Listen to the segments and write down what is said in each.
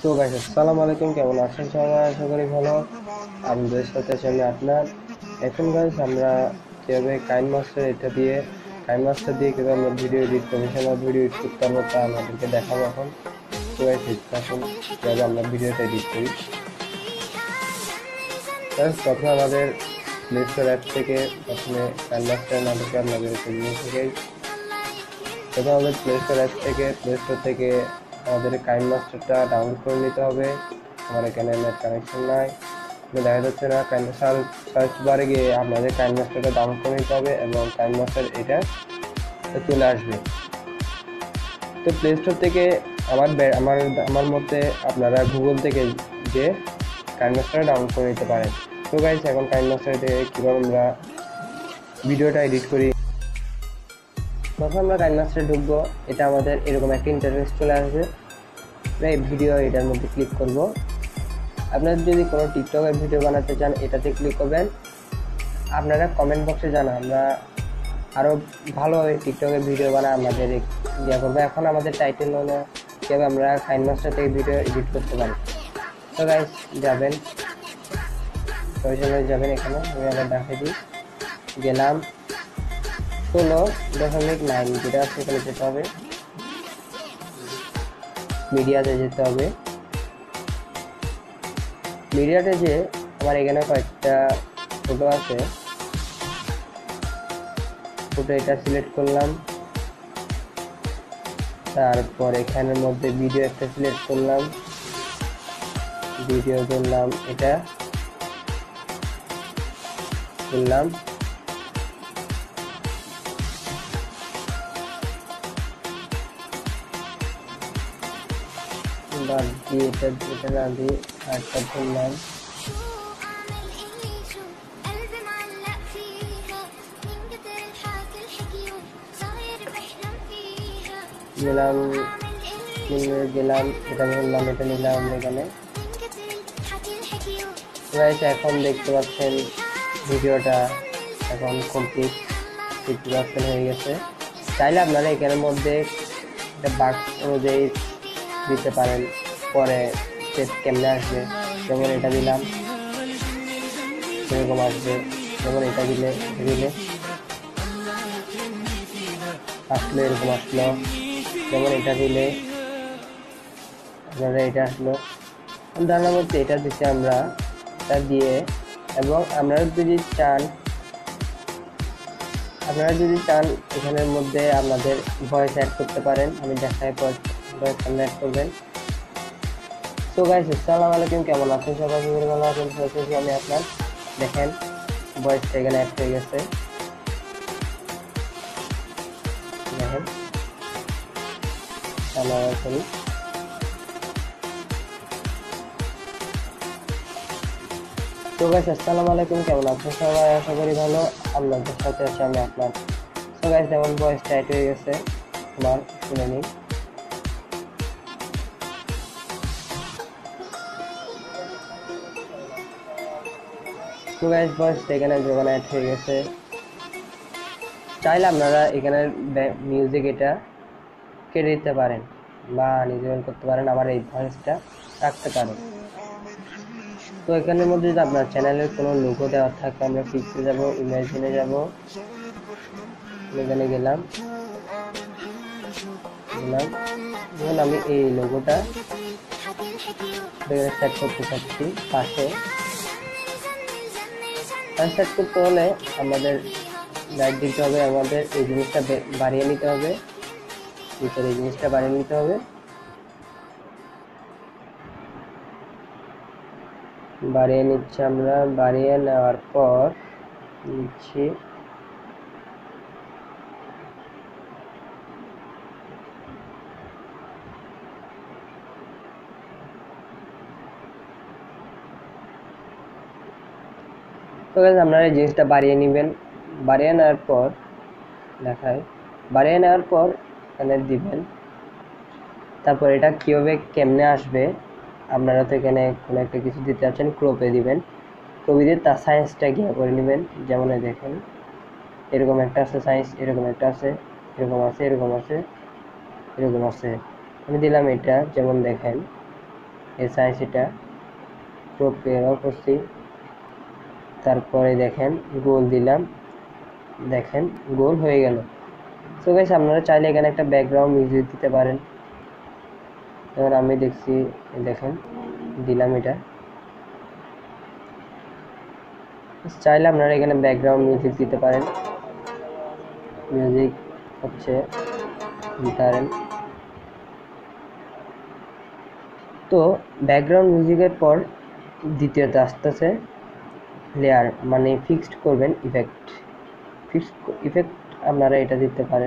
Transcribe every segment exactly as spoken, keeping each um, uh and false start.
তো গাইস আসসালামু আলাইকুম, কেমন আছেন সবাই? আশা করি ভালো। আপনাদের সাথে আছি আমি আদনান। এখন গাইস আমরা কিভাবে কাইন মাস্টার এটা দিয়ে কাইন মাস্টার দিয়ে কিভাবে আমরা video edit professional video edit করতে পারবো তা আমাদেরকে দেখাবো এখন। তো গাইস এখন কিভাবে আমরা ভিডিওটা এডিট করি। গাইস প্রথমে আমাদের প্লে স্টোর অ্যাপ থেকে প্রথমে কাইন মাস্টার না ঢুকে আপনাদের নিয়ে থেকেই প্রথমে আমাদের প্লে স্টোর অ্যাপ থেকে প্লে স্টোর থেকে আমাদের কাইন মাস্টারটা ডাউনলোড করে নিতে হবে। আমার এখানে নেট কানেকশন নাই, দেখা যাচ্ছে না। কাইন সার্চ বারে গিয়ে আপনাদের কাইন মাস্টারটা ডাউনলোড করে নিতে হবে এবং কাইন মাস্টার এটা চলে আসবে। তো প্লে স্টোর থেকে আমার আমার আমার মতে আপনারা গুগল থেকে যে কাইন মাস্টারটা ডাউনলোড করে নিতে পারেন। তো গাইস এখন কাইন মাস্টার থেকে কীভাবে আমরা ভিডিওটা এডিট করি। প্রথমে আমরা কাইন মাস্টারে ঢুকবো, এটা আমাদের এরকম একটা ইন্টারফেস চলে আসবে। এই ভিডিও এটার মধ্যে ক্লিক করব। আপনারা যদি কোনো টিকটকের ভিডিও বানাতে চান এটাতে ক্লিক করবেন। আপনারা কমেন্ট বক্সে জানান, আমরা আরও ভালোভাবে টিকটকের ভিডিও বানায় আমাদের ইয়ে করবো। এখন আমাদের টাইটেল হলো কীভাবে আমরা কাইন মাস্টার থেকে ভিডিও এডিট করতে পারি। তো গাইস যাবেন, প্রয়োজনে যাবেন, এখানে আমি আবার দেখাই দিই। গেলাম ষোলো দশমিক নাইন যেটা আছে এখানে যেতে হবে, মিডিয়াতে যেতে হবে। মিডিয়াতে যে আমার এখানে কয়েকটা ফটো আছে, ফটো এটা সিলেক্ট করলাম। তারপর এখানের মধ্যে ভিডিও একটা সিলেক্ট করলাম, ভিডিও করলাম, এটা করলাম। বাদ দিয়ে এটা এটা না দিয়ে আরেকটা করলাম। গেলাম গেলাম এটা বললাম, এটা নিলাম এখানে। এখন দেখতে পাচ্ছেন ভিডিওটা এখন কমপ্লিট ফিফটি পার্সেন্ট হয়ে গেছে। চাইলে আপনারা এখানের মধ্যে বাক্স অনুযায়ী দিতে পারেন, পরে সেট কেমনে আসবে। যেমন এটা দিলাম এরকম আসবে, যেমন এটা দিলে দিলে আসলো এরকম আসলো, যেমন এটা দিলে আপনারা এটা আসলো। ধারণা মধ্যে এটা দিচ্ছি আমরা, এটা দিয়ে এবং আপনারা যদি চান আপনারা যদি চান এখানের মধ্যে আপনাদের ভয়েস অ্যাড করতে পারেন। আমি দেখাই ভয়েস ভয়েস অ্যাড করবেন। তো গাইস আসসালামু আলাইকুম, কেমন আছেন সবাই? ভালো আছেন? আমি আপনার দেখেন ভয়েসটা এখানে অ্যাড হয়ে গেছে, দেখেন। সরি তো গাইস আসসালামু আলাইকুম, কেমন আছেন সবাই? আশা করি ভালো। আপনাদের সাথে আছি আমি আপনার। তো গাইস যেমন ভয়েসটা অ্যাড হয়ে গেছে, আমার শুনে নিন। তো গাইস ভয়েসটা এখানে যখন অ্যাড হয়ে গেছে, চাইলে আপনারা এখানে মিউজিক এটা কেটে দিতে পারেন বা নিজের করতে পারেন, আবার এই ভয়েসটা রাখতে পারেন। তো এখানের মধ্যে যদি আপনার চ্যানেলের কোনো লোগো দেওয়া থাকে, আমরা পিক্সে যাব, ইমেজিনে যাব, এখানে গেলাম গেলাম যেমন আমি এই লোগোটা সেট করতে চাচ্ছি। পাশে সেট করতে হলে আমাদের লাইট দিতে হবে, আমাদের এই জিনিসটা বাড়িয়ে নিতে হবে, ভিতরে এই জিনিসটা বাড়িয়ে নিতে হবে। বাড়িয়ে নিচ্ছি আমরা, বাড়িয়ে নেওয়ার পর নিচ্ছি তো গাইস আপনারা এই জিনিসটা বাড়িয়ে নেবেন। বাড়িয়ে নেওয়ার পর দেখায়, বাড়িয়ে নেওয়ার পর এখানে দিবেন। তারপর এটা কীভাবে কেমনে আসবে, আপনারা তো এখানে কোনো একটা কিছু দিতে চাচ্ছেন, ক্রপে দিবেন। ক্রপে দিয়ে তার সাইজটা গিয়ে করে নেবেন। যেমন দেখেন এরকম একটা আছে সাইজ, এরকম একটা আছে, এরকম আছে, এরকম আছে, এরকম আছে। আমি দিলাম এটা, যেমন দেখেন এসআইএস এটা ক্রপ ব্যবহার করছি। তারপরে দেখেন গোল দিলাম, দেখেন গোল হয়ে গেল। সো গাইস আপনারা চাইলে এখানে একটা ব্যাকগ্রাউন্ড মিউজিক দিতে পারেন, যেমন আমি দেখছি, দেখেন দিলাম এটা। চাইলে আপনারা এখানে ব্যাকগ্রাউন্ড মিউজিক দিতে পারেন, মিউজিক হচ্ছে দিতে পারেন। তো ব্যাকগ্রাউন্ড মিউজিকের পর দ্বিতীয়তে আসতেছে লেয়ার, মানে ফিক্সড করবেন ইফেক্ট। ফিক্সড ইফেক্ট আপনারা এটা দিতে পারেন,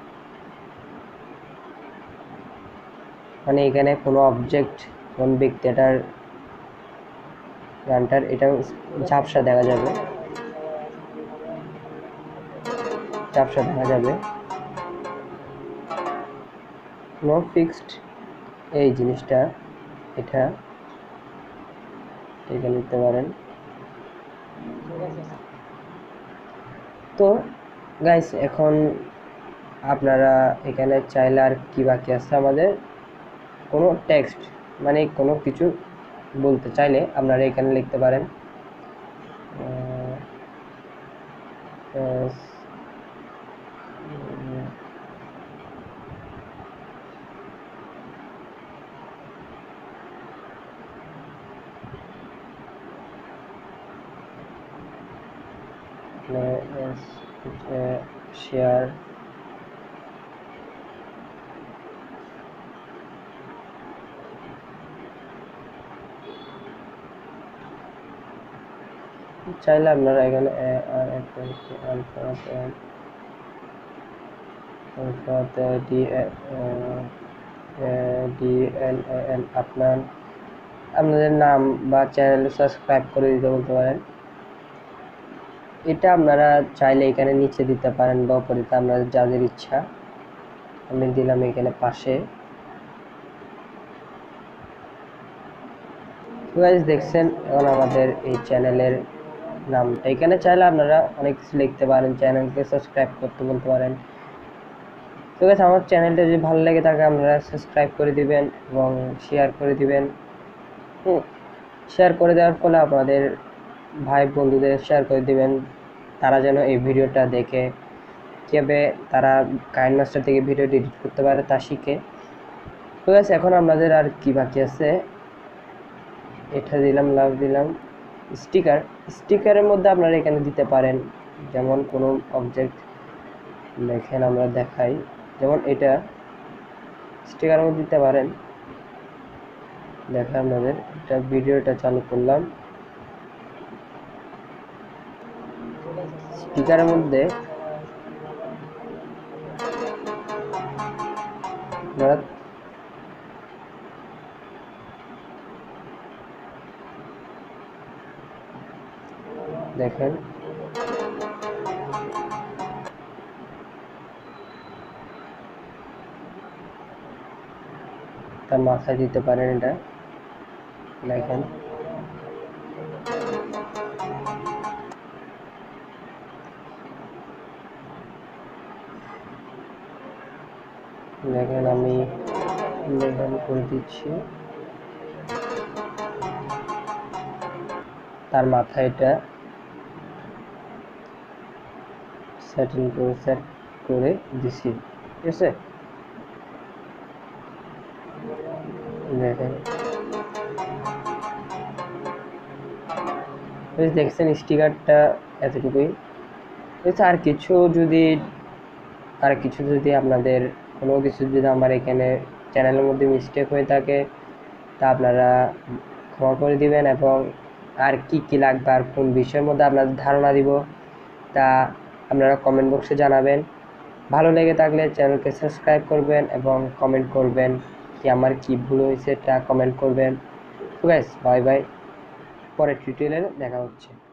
মানে এখানে কোনো অবজেক্ট, কোন ব্যক্তিটার গানটার এটা ঝাপসা দেখা যাবে, ঝাপসা দেখা যাবে। নো ফিক্সড এই জিনিসটা, এটা এখানে নিতে পারেন। তো গাইস এখন আপনারা এখানে চাইলে আর কি বাকি আছে, আমাদের কোনো টেক্সট মানে কোনো কিছু বলতে চাইলে আপনারা এখানে লিখতে পারেন। শেয়ার চাইলে আপনারা এখানে আপনার আপনাদের নাম বা চ্যানেল সাবস্ক্রাইব করে দিতে বলতে পারেন। এটা আপনারা চাইলে এখানে নিচে দিতে পারেন বা উপরে, আপনাদের যাদের ইচ্ছা। আমি দিলাম এখানে পাশে। গাইস দেখছেন এখন আমাদের এই চ্যানেলের নামটা, এখানে চাইলে আপনারা অনেক কিছু লিখতে পারেন, চ্যানেলকে সাবস্ক্রাইব করতে বলতে পারেন। তো গাইস আমার চ্যানেলটা যদি ভালো লাগে থাকে আপনারা সাবস্ক্রাইব করে দিবেন এবং শেয়ার করে দিবেন। হুম শেয়ার করে দেওয়ার ফলে আপনাদের ভাই বন্ধুদের শেয়ার করে দিবেন, তারা যেন এই ভিডিওটা দেখে কীভাবে তারা কাইনমাস্টার থেকে ভিডিও এডিট করতে পারে তা শিখে। তো গাইস এখন আপনাদের আর কি বাকি আছে, এটা দিলাম, লাভ দিলাম। স্টিকার, স্টিকারের মধ্যে আপনারা এখানে দিতে পারেন, যেমন কোনো অবজেক্ট দেখেন আমরা দেখাই, যেমন এটা স্টিকারের মধ্যে দিতে পারেন। দেখেন আপনাদের এটা ভিডিওটা চালু করলাম, স্টিকারের মধ্যে আপনারা দেখেন তার মাথায় দিতে পারেন, এটা দেখেন দেখেন আমি দেখেন করে দিচ্ছি, তার মাথায় এটা সেটিং করে সেট করে দিছি, ঠিক আছে। দেখেন দেখছেন স্টিকারটা এতটুকুই। আর কিছু যদি আর কিছু যদি আপনাদের কোনো কিছু যদি আমার এখানে চ্যানেলের মধ্যে মিস্টেক হয়ে থাকে তা আপনারা ক্ষমা করে দিবেন, এবং আর কি কি লাগবে আর কোন বিষয়ের মধ্যে আপনাদের ধারণা দিব তা আপনারা কমেন্ট বক্সে জানাবেন। ভালো লেগে থাকলে চ্যানেলকে সাবস্ক্রাইব করবেন এবং কমেন্ট করবেন কি আমার কি ভুল হয়েছে তা কমেন্ট করবেন। তো গাইস বাই বাই, পরের টিউটোরিয়ালে দেখা হচ্ছে।